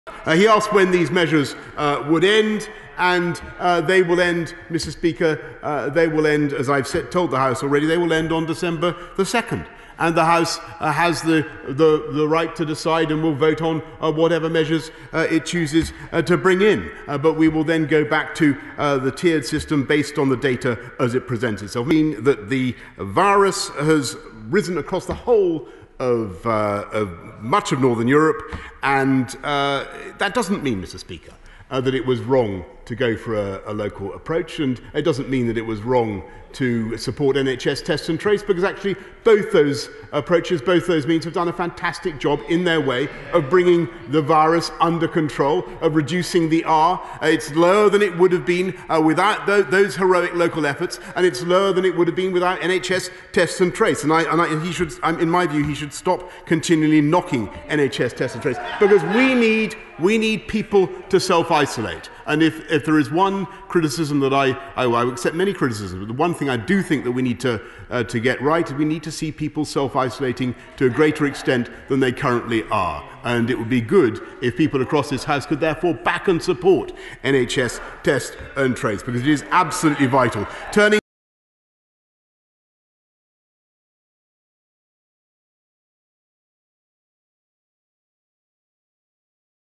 He asked when these measures would end, and they will end, Mr. Speaker, they will end, as I've told the House already, they will end on December the 2nd. And the House has the right to decide and will vote on whatever measures it chooses to bring in. But we will then go back to the tiered system based on the data as it presents itself. I mean that the virus has risen across the whole of much of Northern Europe, and that doesn't mean, Mr. Speaker, that it was wrong to go for a local approach, and it doesn't mean that it was wrong to support NHS test and trace, because actually both those approaches, both those means have done a fantastic job in their way of bringing the virus under control, of reducing the R. It's lower than it would have been without those heroic local efforts, and it's lower than it would have been without NHS test and trace. And he should, in my view, he should stop continually knocking NHS test and trace, because we need people to self-isolate. And if there is one criticism that I accept many criticisms, but the one thing I do think that we need to get right is we need to see people self-isolating to a greater extent than they currently are. And it would be good if people across this House could therefore back and support NHS test and trace, because it is absolutely vital. Turning